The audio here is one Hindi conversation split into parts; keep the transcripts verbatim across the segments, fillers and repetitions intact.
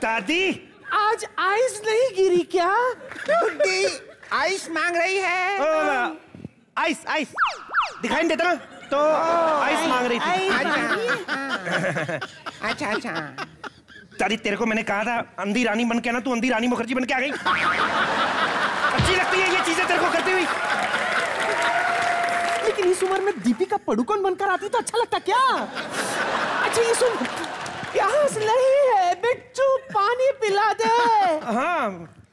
दादी आज आइस नहीं गिरी क्या? बुड्ढी आइस मांग रही है। ओ, आइस आइस दिखाई नहीं देता ना तो आइस मांग रही थी। अच्छा अच्छा अच्छा। दादी तेरे को मैंने कहा था अंधी रानी बन के ना, तू अंधी रानी मुखर्जी बन के आ गई। अच्छी लगती है ये चीजें तेरे को करती हुई। लेकिन इस उम्र में दीपिका पडुकोन बनकर आती तो अच्छा लगता क्या? अच्छा ये सुन, प्यास नहीं है बिट्टू, पानी पिला दे। हाँ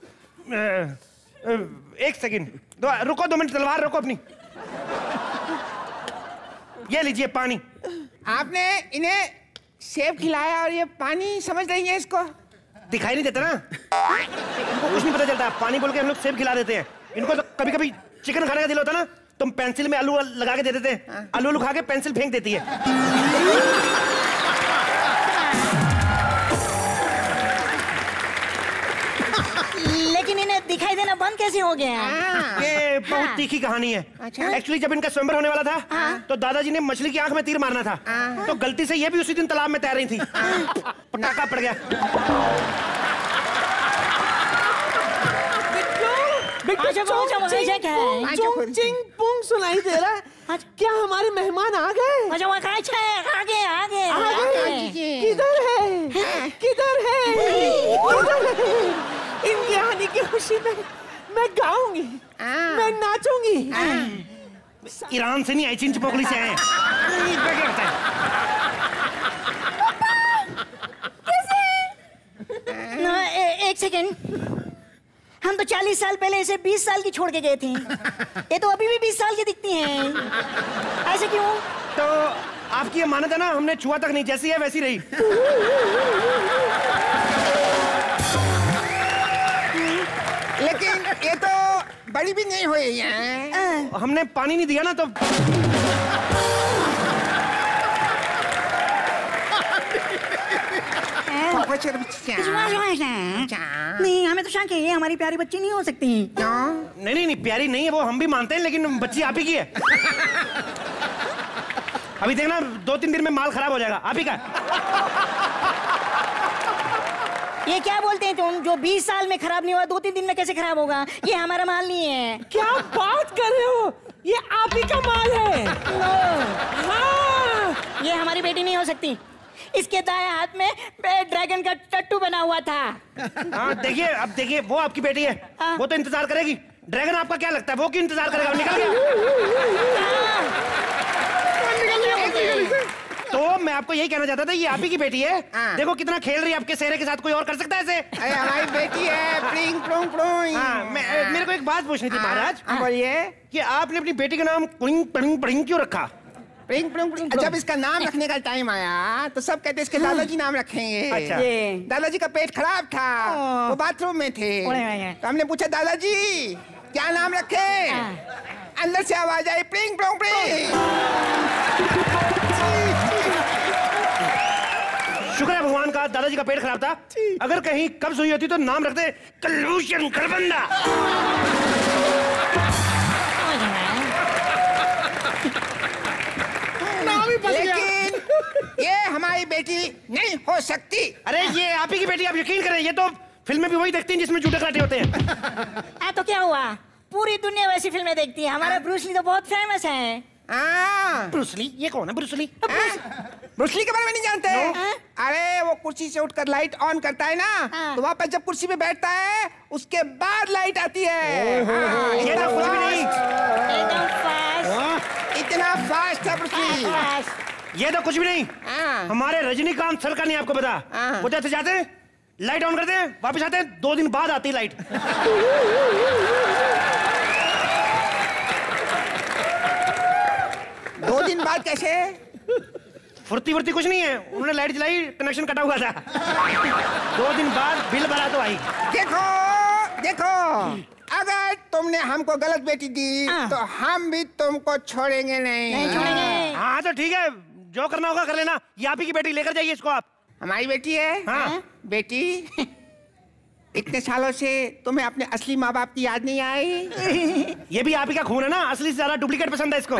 एक सेकंड रुको, दो मिनट तलवार रोको अपनी। ये लीजिए पानी। आपने इन्हें सेब खिलाया और ये पानी समझ रही है इसको? दिखाई नहीं देता ना, इनको कुछ नहीं पता चलता। पानी बोल के हम लोग सेब खिला देते हैं इनको। तो कभी कभी चिकन खाने का दिल होता ना, तुम पेंसिल में आलू लगा के दे देते हैं। आलू आलू खा के पेंसिल फेंक देती है। लेकिन इन्हें दिखाई देना बंद कैसे हो गया? ये बहुत तीखी कहानी है। एक्चुअली जब इनका स्वयंवर होने वाला था तो दादाजी ने मछली की आंख में तीर मारना था, तो गलती से ये भी उसी दिन तालाब में तैर रही थी। पटाखा पड़ गया। चिंग पुंग सुनाई दे रहा है। क्या हमारे मेहमान आ गए? आगे आगे किधर है? किधर है? किधर है? इनके आने की खुशी में मैं गाऊंगी, मैं नाचूंगी। ईरान से नहीं आई, चिंचपोकली से आए। क्या होता है? एक सेकेंड, हम तो चालीस साल पहले इसे बीस साल की छोड़ के गए थे। ये तो अभी भी बीस साल की दिखती हैं। ऐसे क्यों? तो आपकी ये मानत है ना, हमने छुआ तक नहीं, जैसी है वैसी रही। लेकिन ये तो बड़ी भी नहीं हुई है। हमने पानी नहीं दिया ना तो। नहीं, हमें तो शक है ये हमारी प्यारी बच्ची नहीं हो सकती। नहीं नहीं नहीं प्यारी नहीं है वो, हम भी मानते हैं, लेकिन बच्ची आप ही की है। अभी देखना दो तीन दिन में माल खराब हो जाएगा, आप ही का। ये क्या बोलते हैं तुम? जो बीस साल में खराब नहीं हुआ दो तीन दिन में कैसे खराब होगा? ये हमारा माल नहीं है। क्या बात कर रहे हो? ये आप ही का माल है। हाँ। ये हमारी बेटी नहीं हो सकती। इसके दाएं हाथ में ड्रैगन का टट्टू बना हुआ था। हाँ देखिए, अब देखिए वो आपकी बेटी है। हाँ। वो तो इंतजार करेगी। ड्रैगन आपका क्या लगता है वो क्यों इंतजार करेगा? निकल गया। तो मैं आपको यही कहना चाहता था, ये आप ही की बेटी है। हाँ। देखो कितना खेल रही है आपके सेहरे के साथ, कोई और कर सकता है ऐसे? अरे हमारी बेटी है। प्लिंग प्लुंग प्लुंग। हाँ, मैं, हाँ। मेरे को एक बात पूछनी थी महाराज। हाँ। बोलिए कि आपने अपनी बेटी का नाम प्लिंग प्लिंग प्लिंग क्यों रखा? प्लिंग प्लुंग प्लुंग। जब इसका नाम रखने का टाइम आया तो सब कहते इसके दादाजी नाम रखेंगे। अच्छा। दादाजी का पेट खराब था, वो बाथरूम में थे, तो हमने पूछा दादाजी क्या नाम रखे? अंदर से आवाज आई प्लिंग प्लुंग प्लिंग। शुक्र है भगवान का दादाजी का पेट खराब था, अगर कहीं कब्ज हुई होती तो नाम रखते कल्लूशन खरबंदा। लेकिन ये हमारी बेटी नहीं हो सकती। अरे ये आप ही की बेटी, आप यकीन करें, ये तो फिल्में भी वही देखती हैं जिसमें जूते कराटे होते हैं। आ, तो क्या हुआ? पूरी दुनिया वैसी फिल्में देखती है। हमारा ब्रूस ली तो बहुत फेमस है। Bruce Lee? ये कौन है ब्रूस ली? ब्रूस ली के बारे में नहीं जानते? अरे वो कुर्सी से उठकर लाइट ऑन करता है ना, तो वापस जब कुर्सी पे बैठता है उसके बाद लाइट आती है। ये तो कुछ भी नहीं। एकदम फास्ट। इतना फास्ट है ब्रूस ली। ये तो कुछ भी नहीं। हमारे रजनीकांत सर का नहीं आपको पता? वो जैसे जाते हैं लाइट ऑन करते हैं, वापस आते हैं, दो दिन बाद आती है लाइट। दो दिन बाद कैसे? फुर्ती फुर्ती कुछ नहीं है, उन्होंने लाइट जलाई, कनेक्शन कटा हुआ था। दो दिन बाद बिल भरा तो आई। देखो देखो, अगर तुमने हमको गलत बेटी दी तो हम भी तुमको छोड़ेंगे नहीं। नहीं छोड़ेंगे। हाँ तो ठीक है, जो करना होगा कर लेना। ये आप ही की बेटी, लेकर जाइए इसको आप। हमारी बेटी है? हाँ। बेटी इतने सालों से तुम्हें अपने असली माँ बाप की याद नहीं आई? ये भी आप ही का खून है ना, असली से ज्यादा डुप्लीकेट पसंद है इसको।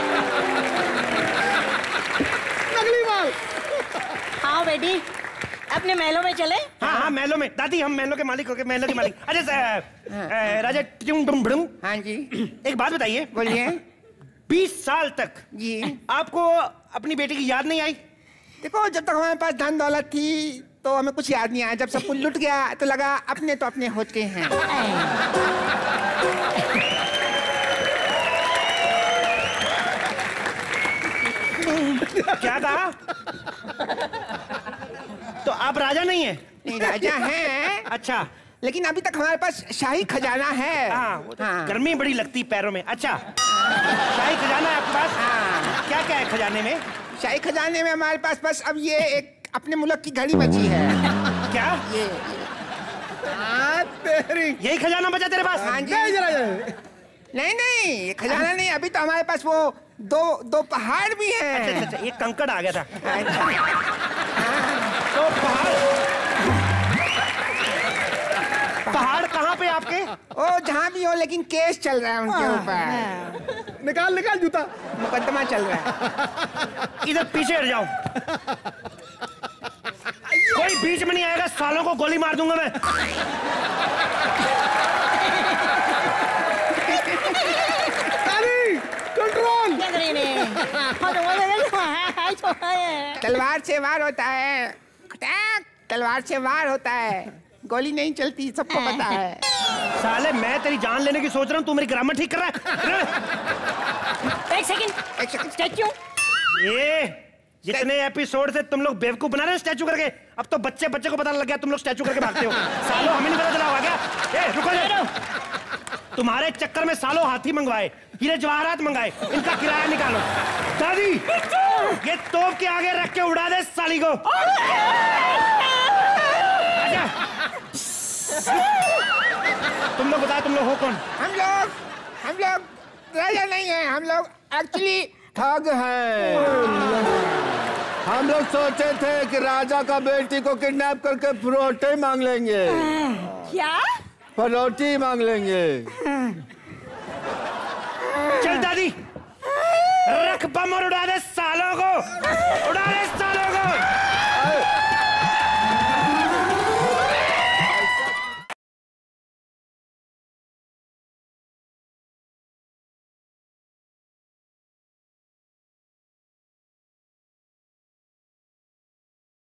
नकली माल। हाँ बेटी, अपने महलों में चले। हाँ हाँ महलों में। दादी हम महलों के मालिक हो गए, महलों के मालिक। अच्छा सर, राजा ट्युम डुम भुडुम, हाँ जी एक बात बताइए। बोलिए। बीस साल तक जी आपको अपनी बेटी की याद नहीं आई? देखो जब तक हमारे पास धन दौलत थी तो हमें कुछ याद नहीं आया। जब सब कुछ लुट गया तो लगा अपने तो अपने होते हैं। क्या कहा? तो आप राजा नहीं है? नहीं राजा हैं। अच्छा लेकिन अभी तक हमारे पास शाही खजाना है। हाँ, वो तो हाँ। गर्मी बड़ी लगती पैरों में। अच्छा शाही खजाना है आपके पास? हाँ। क्या क्या है खजाने में? शाही खजाने में हमारे पास बस अब ये एक अपने मुल्क की घड़ी बची है। क्या ये, ये। यही खजाना बचा तेरे पास? हाँ जी। नहीं नहीं ये खजाना नहीं, अभी तो हमारे पास वो दो दो पहाड़ भी हैं। अच्छा अच्छा, अच्छा ये कंकड़ आ गया था। अच्छा। तो पहाड़ पहाड़ कहाँ पे आपके? ओ जहाँ भी हो, लेकिन केस चल रहा है उनके ऊपर। निकाल निकाल जूता। मुकदमा चल रहा है। इधर पीछे हट जाओ, कोई बीच में नहीं आएगा, सालों को गोली मार दूंगा मैं। कंट्रोल। तलवार से वार होता है, खटाक, तलवार से वार होता है, गोली नहीं चलती, सबको पता है। साले मैं तेरी जान लेने की सोच रहा हूँ, तू मेरी ग्रामर ठीक कर रहा है। एक सेकंड, एक सेकंड। स्टैच्यू। ये जितने एपिसोड से तुम लोग बेवकूफ बना रहे हो स्टैचू करके, अब तो बच्चे बच्चे को पता लग गया तुम लोग स्टैचू करके भागते हो। सालों हमें नहीं पता चला होगा क्या? ए, रुको जरा। तुम्हारे चक्कर में सालों हाथी मंगवाए, हीरे जवाहरात मंगाए, इनका किराया निकालो। दादी ये तोप के आगे रख के उड़ा दे साली को। अच्छा तुम लोग बताओ तुम लोग हो कौन? हम लोग हम लोग राजा नहीं है, हम लोग एक्चुअली ठग है। हम लोग सोचे थे कि राजा का बेटी को किडनैप करके फरोटी मांग लेंगे। क्या? फरोटी मांग लेंगे। चल दादी रख बम और उड़ा दे सालों को, उड़ा दे सालों